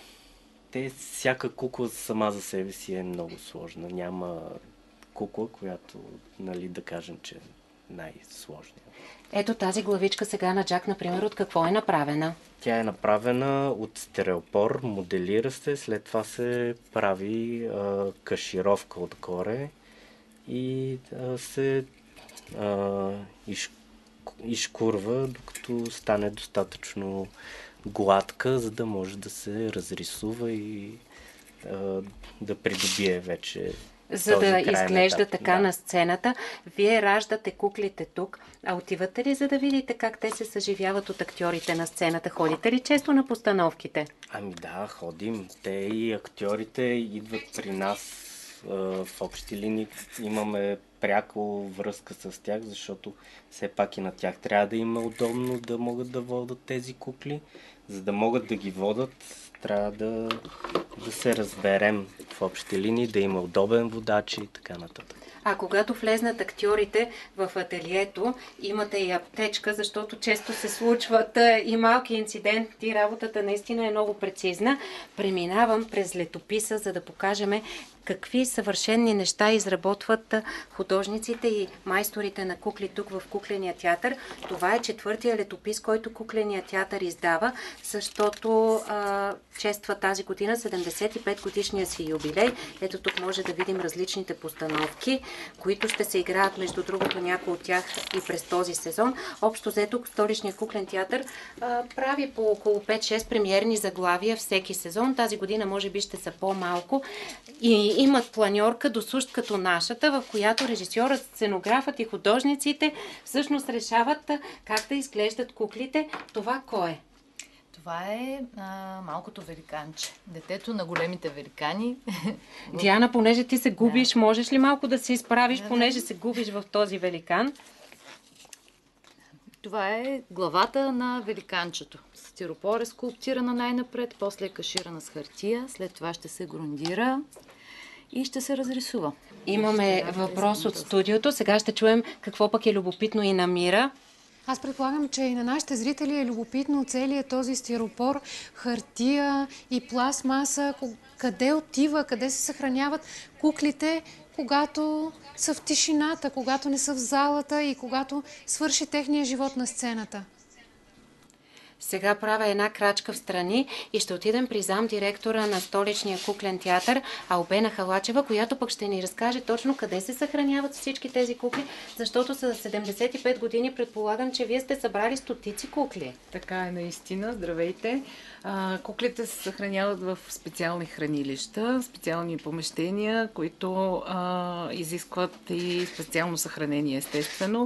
те, всяка кукла сама за себе си е много сложна. Няма кукла, която, нали, да кажем, че най-сложния. Ето тази главичка сега на Джак, например, от какво е направена? Тя е направена от стереопор, моделира се, след това се прави а, кашировка отгоре и а, се а, иш, изкурва, докато стане достатъчно гладка, за да може да се разрисува и а, да придобие вече за да изглежда етап. така Да. на сцената. Вие раждате куклите тук, а отивате ли за да видите как те се съживяват от актьорите на сцената? Ходите ли често на постановките? Ами да, ходим. Те и актьорите идват при нас а, в общи линии. Имаме пряко връзка с тях, защото все пак и на тях трябва да им е удобно да могат да водят тези кукли. За да могат да ги водят, трябва да, да се разберем в общи линии, да има удобен водач и така нататък. А когато влезнат актьорите в ателието, имате и аптечка, защото често се случват и малки инциденти. Работата наистина е много прецизна. Преминавам през летописа, за да покажем какви съвършенни неща изработват художниците и майсторите на кукли тук в Кукления театър. Това е четвъртия летопис, който Кукления театър издава, защото а, чества тази година седемдесет и пет годишния си юбилей. Ето тук може да видим различните постановки, които ще се играят, между другото, някои от тях и през този сезон. Общо взето Столичния куклен театър а, прави по около пет-шест премиерни заглавия всеки сезон. Тази година може би ще са по-малко и имат планьорка досущ като нашата, в която режисьорът, сценографът и художниците всъщност решават как да изглеждат куклите. Това кой е? Това е а, малкото великанче. Детето на големите великани. Диана, понеже ти се губиш, да. Можеш ли малко да се изправиш, понеже се губиш в този великан? Това е главата на великанчето. Стиропор е скулптирана най-напред, после е каширана с хартия, след това ще се грундира и ще се разрисува. Имаме въпрос от студиото. Сега ще чуем какво пък е любопитно и на Мира. Аз предполагам, че и на нашите зрители е любопитно целият този стиропор, хартия и пластмаса, къде отива, къде се съхраняват куклите, когато са в тишината, когато не са в залата и когато свърши техния живот на сцената. Сега правя една крачка в страни и ще отидем при замдиректора на Столичния куклен театър Албена Халачева, която пък ще ни разкаже точно къде се съхраняват всички тези кукли, защото са седемдесет и пет години, предполагам, че вие сте събрали стотици кукли. Така е наистина, здравейте. А, куклите се съхраняват в специални хранилища, специални помещения, които а, изискват и специално съхранение, естествено.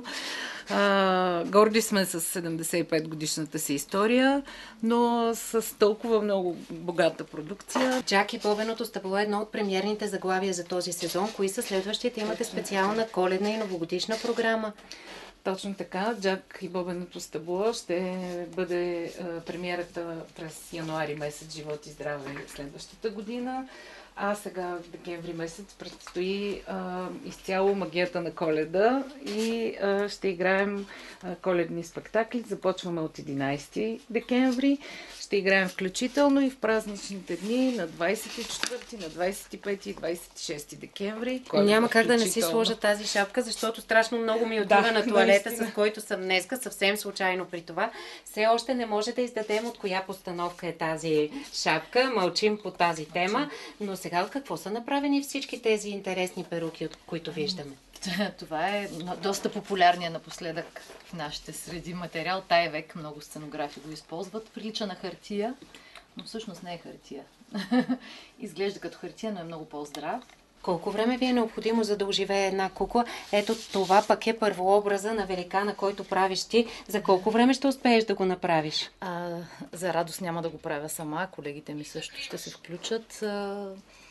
А, горди сме с седемдесет и пет годишната си история, но с толкова много богата продукция. Джак и Бобеното стъбло е едно от премиерните заглавия за този сезон. Кои са следващите? Имате специална коледна и новогодишна програма. Точно така. Джак и Бобеното стъбло ще бъде а, премиерата през януари месец, живот и здраве следващата година. А сега в декември месец предстои а, изцяло магията на Коледа и а, ще играем а, коледни спектакли. Започваме от единайсети декември. Ще играем включително и в празничните дни на двайсет и четвърти, на двайсет и пети и двайсет и шести декември. Коледа Няма как да не си сложа тази шапка, защото страшно много ми отива да, на туалета, наистина. С който съм днеска, съвсем случайно при това. Все още не може да издадем от коя постановка е тази шапка. Мълчим по тази тема, но сега от какво са направени всички тези интересни перуки, от които виждаме? Това е доста популярният напоследък в нашите среди материал. Тая век много сценографи го използват. Прилича на хартия, но всъщност не е хартия. Изглежда като хартия, но е много по-здрав. Колко време ви е необходимо, за да оживее една кукла? Ето това пък е първообраза на великана, който правиш ти. За колко време ще успееш да го направиш? А, за радост няма да го правя сама. Колегите ми също ще се включат. А,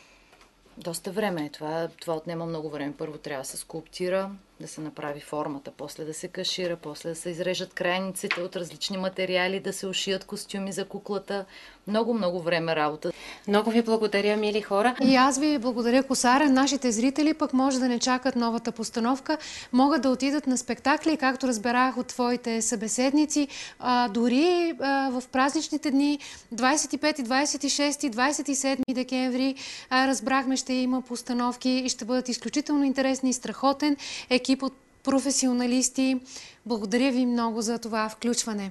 доста време е това. Това отнема много време. Първо трябва да се скулптира, да се направи формата, после да се кашира, после да се изрежат крайниците от различни материали, да се ушият костюми за куклата. Много, много време работа. Много ви благодаря, мили хора. И аз ви благодаря, Косара. Нашите зрители пък може да не чакат новата постановка. Могат да отидат на спектакли, както разбрах от твоите събеседници. А, дори а, в празничните дни, двайсет и пети, двайсет и шести, двайсет и седми декември, а, разбрахме, ще има постановки и ще бъдат изключително интересни и страхотен екип от професионалисти. Благодаря ви много за това включване.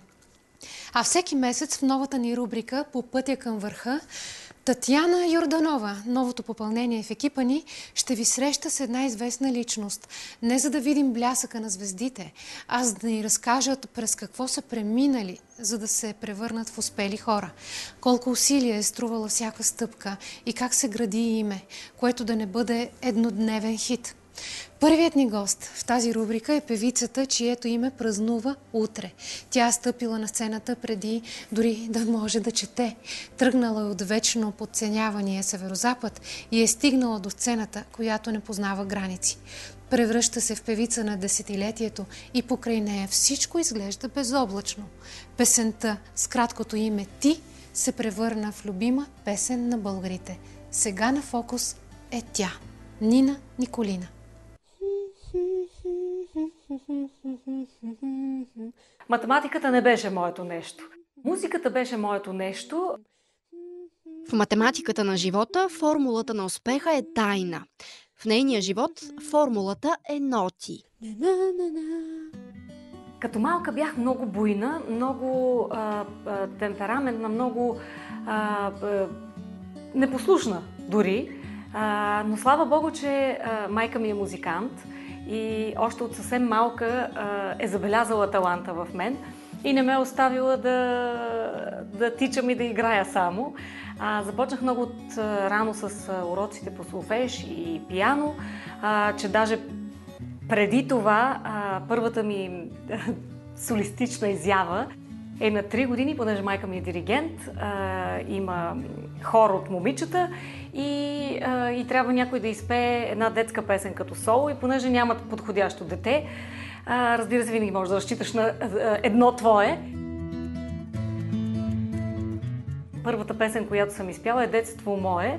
А всеки месец в новата ни рубрика "По пътя към върха" Татяна Йорданова, новото попълнение в екипа ни, ще ви среща с една известна личност. Не за да видим блясъка на звездите, а за да ни разкажат през какво са преминали, за да се превърнат в успели хора. Колко усилия е струвала всяка стъпка и как се гради име, което да не бъде еднодневен хит. Първият ни гост в тази рубрика е певицата, чието име празнува утре. Тя е стъпила на сцената преди дори да може да чете. Тръгнала е от вечно подценявания северозапад и е стигнала до сцената, която не познава граници. Превръща се в певица на десетилетието и покрай нея всичко изглежда безоблачно. Песента с краткото име "Ти" се превърна в любима песен на българите. Сега на фокус е тя. Нина Николина. Математиката не беше моето нещо. Музиката беше моето нещо. В математиката на живота формулата на успеха е тайна. В нейния живот формулата е ноти. Като малка бях много буйна, много а, а, темпераментна, много а, а, непослушна дори. А, но слава Богу, че а, майка ми е музикант и още от съвсем малка а, е забелязала таланта в мен и не ме е оставила да, да тичам и да играя само. А, започнах много от а, рано с а, уроците по солфеж и пиано, а, че даже преди това а, първата ми а, солистична изява е на три години, понеже майка ми е диригент, а, има хор от момичета и, а, и трябва някой да изпее една детска песен като соло и понеже нямат подходящо дете, А, разбира се, винаги можеш да разчиташ на а, едно твое. Първата песен, която съм изпяла, е "Детство мое".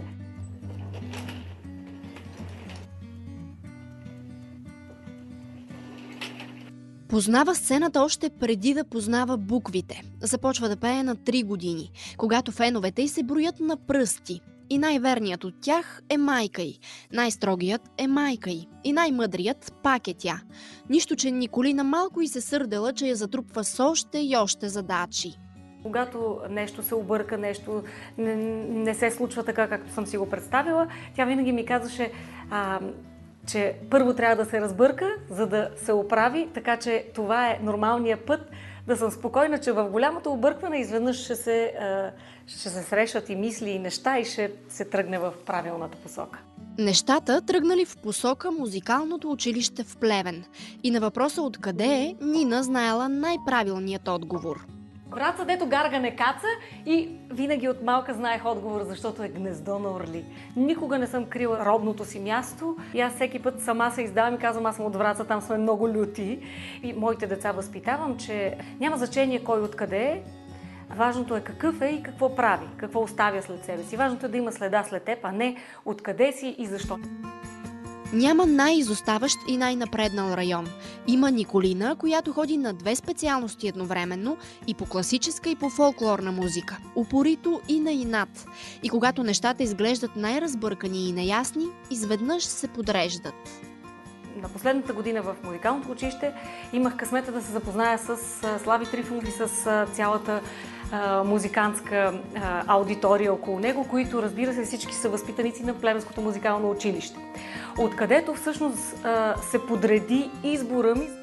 Познава сцената още преди да познава буквите. Започва да пее на три години, когато феновете й се броят на пръсти. И най-верният от тях е майка й, най-строгият е майка й и най-мъдрият пак е тя. Нищо, че Николина малко й се сърдела, че я затрупва с още и още задачи. Когато нещо се обърка, нещо не, не се случва така, както съм си го представила, тя винаги ми казваше, а, че първо трябва да се разбърка, за да се оправи, така че това е нормалният път, да съм спокойна, че в голямото объркване изведнъж ще се, а, ще се срещат и мисли и неща и ще се тръгне в правилната посока. Нещата тръгнали в посока музикалното училище в Плевен. И на въпроса откъде е, Нина знаела най-правилният отговор. Враца, дето гарга не каца, и винаги от малка знаех отговор, защото е гнездо на орли. Никога не съм крила родното си място и аз всеки път сама се издавам и казвам, аз съм от Враца, там сме много люти. И моите деца възпитавам, че няма значение кой откъде е, важното е какъв е и какво прави, какво оставя след себе си. Важното е да има следа след теб, а не откъде си и защо. Няма най-изоставащ и най-напреднал район. Има Николина, която ходи на две специалности едновременно, и по класическа, и по фолклорна музика. Упорито и на инат. И когато нещата изглеждат най-разбъркани и неясни, изведнъж се подреждат. На последната година в музикалното училище имах късмета да се запозная с Слави Трифонов и с цялата а, музикантска а, аудитория около него, които, разбира се, всички са възпитаници на Плевенското музикално училище. Откъдето всъщност а, се подреди избора ми.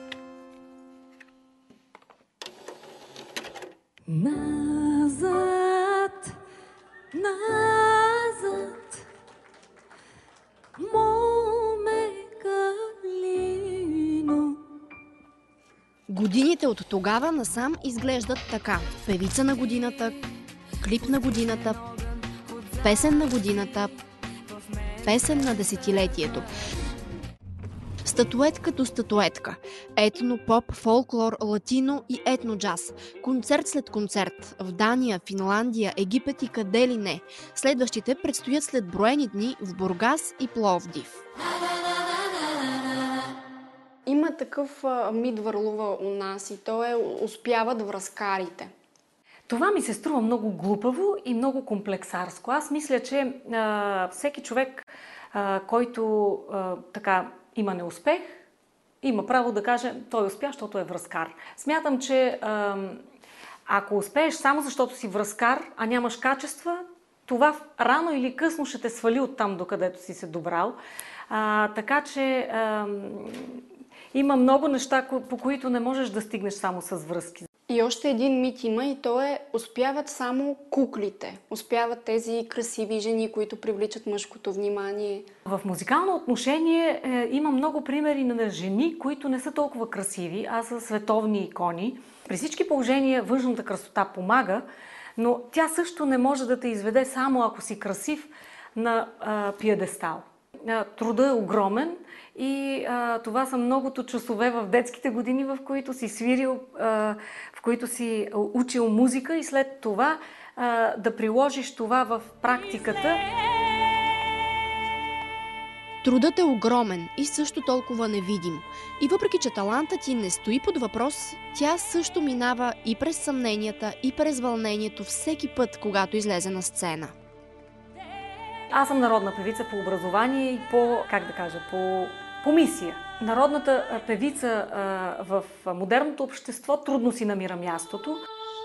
Назад, назад, моме калино. Годините от тогава насам изглеждат така. Певица на годината, клип на годината, песен на годината, песен на десетилетието. Статуетка до статуетка. Етно, поп, фолклор, латино и етно-джаз. Концерт след концерт. В Дания, Финландия, Египет и къде ли не. Следващите предстоят след броени дни в Бургас и Пловдив. Има такъв а, мит върлува у нас и то е успяват връзкарите. Това ми се струва много глупаво и много комплексарско. Аз мисля, че а, всеки човек, а, който а, така има неуспех, има право да каже, той успя, защото е връзкар. Смятам, че а, ако успееш само защото си връзкар, а нямаш качества, това рано или късно ще те свали оттам, докъдето си се добрал. А, така че а, има много неща, по които не можеш да стигнеш само с връзки. И още един мит има и то е успяват само куклите. Успяват тези красиви жени, които привличат мъжкото внимание. В музикално отношение е, има много примери на жени, които не са толкова красиви, а са световни икони. При всички положения външната красота помага, но тя също не може да те изведе само ако си красив на а, пиедестал. Трудът е огромен и а, това са многото часове в детските години, в които си свирил, а, в които си учил музика и след това а, да приложиш това в практиката. Трудът е огромен и също толкова невидим. И въпреки, че талантът ти не стои под въпрос, тя също минава и през съмненията, и през вълнението всеки път, когато излезе на сцена. Аз съм народна певица по образование и по, как да кажа, по, по мисия. Народната певица а, в модерното общество трудно си намира мястото.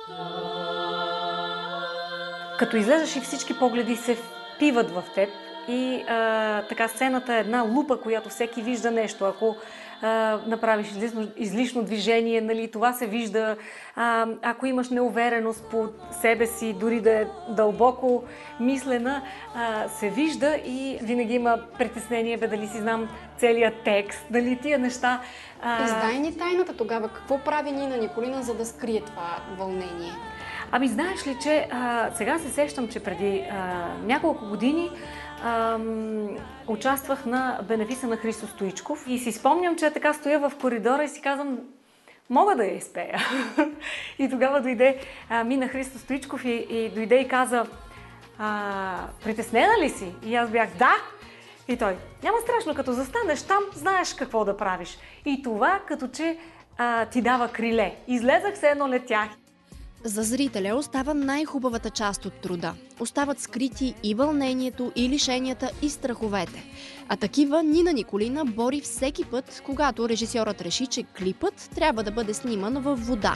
Като излезеш и всички погледи се впиват в теб и а, така сцената е една лупа, която всеки вижда нещо. Ако а, направиш излишно, излишно движение, нали, това се вижда. А, ако имаш неувереност по себе си, дори да е дълбоко мислена, а, се вижда и винаги има притеснение, бе, дали си знам целият текст, дали тия неща. А... Издай ни тайната тогава. Какво прави Нина Николина, за да скрие това вълнение? Ами знаеш ли, че а, сега се сещам, че преди а, няколко години ам, участвах на бенефиса на Христо Стоичков и си спомням, че така стоя в коридора и си казвам, мога да я изпея. И тогава дойде, а, мина Христо Стоичков и, и дойде и каза, а, притеснена ли си? И аз бях, да. И той, няма страшно, като застанеш там, знаеш какво да правиш. И това като че а, ти дава криле. Излезах се едно летях. За зрителя остава най-хубавата част от труда. Остават скрити и вълнението, и лишенията, и страховете. А такива Нина Николина бори всеки път, когато режисьорът реши, че клипът трябва да бъде сниман във вода.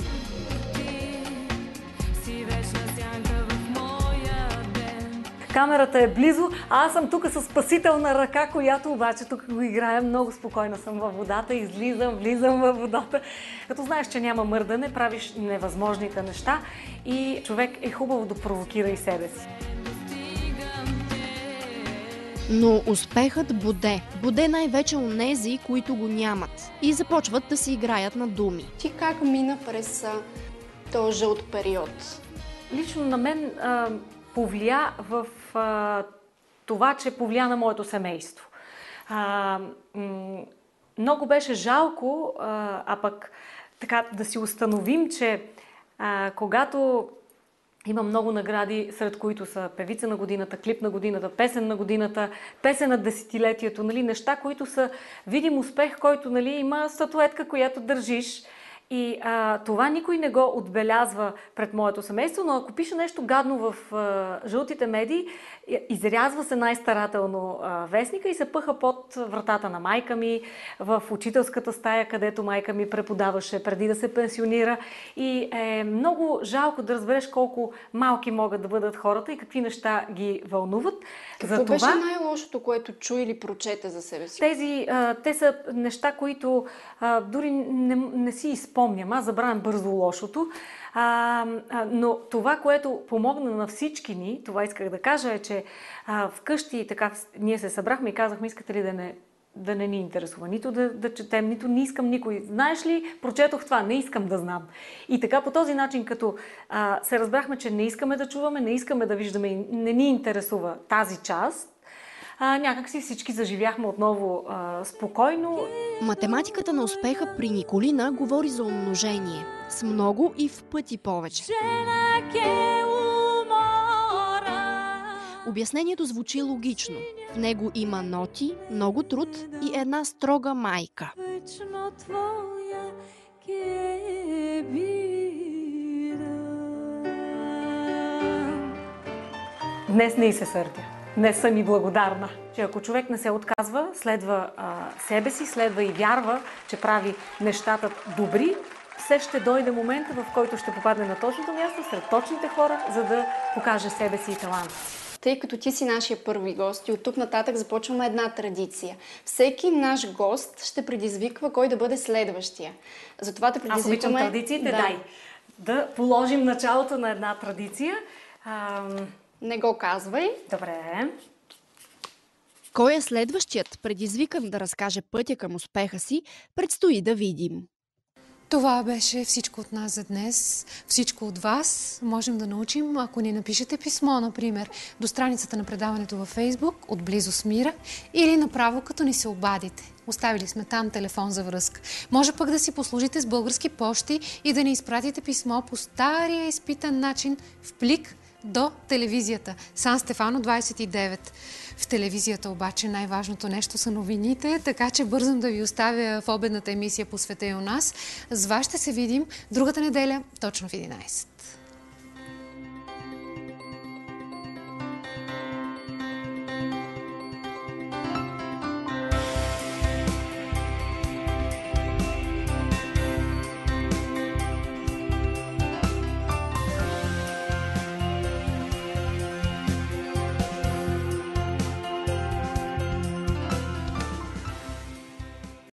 Камерата е близо, а аз съм тук с спасителна ръка, която обаче тук го играя. Много спокойна съм във водата, излизам, влизам във водата. Като знаеш, че няма мърдане, правиш невъзможните неща и човек е хубаво да провокира и себе си. Но успехът боде. Боде най-вече онези, които го нямат и започват да си играят на думи. Ти как мина през този жълт период? Лично на мен а, повлия в а, това, че повлия на моето семейство. А, м- много беше жалко, а, а пък така да си установим, че а, когато има много награди, сред които са певица на годината, клип на годината, песен на годината, песен на десетилетието, нали, неща, които са видим успех, който, нали, има статуетка, която държиш. И а, това никой не го отбелязва пред моето семейство, но ако пише нещо гадно в а, жълтите медии, изрязва се най-старателно а, вестника и се пъха под вратата на майка ми, в учителската стая, където майка ми преподаваше преди да се пенсионира. И е много жалко да разбереш колко малки могат да бъдат хората и какви неща ги вълнуват. Какво за беше това, най-лошото, което чу или прочете за себе си? Тези, а, те са неща, които а, дори не, не си изпомням. Аз забравям бързо лошото. А, а, но това, което помогна на всички ни, това исках да кажа, е, че а, вкъщи така ние се събрахме и казахме, искате ли да не, да не ни интересува, нито да, да четем, нито не искам никой. Знаеш ли, прочетох това, не искам да знам. И така по този начин, като а, се разбрахме, че не искаме да чуваме, не искаме да виждаме и не ни интересува тази част, А, някак си всички заживяхме отново а, спокойно. Математиката на успеха при Николина говори за умножение. С много и в пъти повече. Обяснението звучи логично. В него има ноти, много труд и една строга майка. Днес не и се сърдя. Не съм и благодарна, че ако човек не се отказва, следва а, себе си, следва и вярва, че прави нещата добри, все ще дойде момента, в който ще попадне на точното място, сред точните хора, за да покаже себе си и таланта си. Тъй като ти си нашия първи гост и от тук нататък започваме една традиция. Всеки наш гост ще предизвиква кой да бъде следващия. Затова те предизвикваме... Аз обичам традициите, да. дай. Да положим началото на една традиция. Ам... Не го казвай. Добре. Кой е следващият, предизвикан да разкаже пътя към успеха си, предстои да видим. Това беше всичко от нас за днес. Всичко от вас можем да научим, ако ни напишете писмо, например, до страницата на предаването във Фейсбук, отблизо с Мира, или направо като ни се обадите. Оставили сме там телефон за връзка. Може пък да си послужите с български пощи и да ни изпратите писмо по стария изпитан начин в плик до телевизията. Сан Стефано двайсет и девет. В телевизията обаче най-важното нещо са новините, така че бързам да ви оставя в обедната емисия по света и у нас. С вас ще се видим другата неделя, точно в единайсет.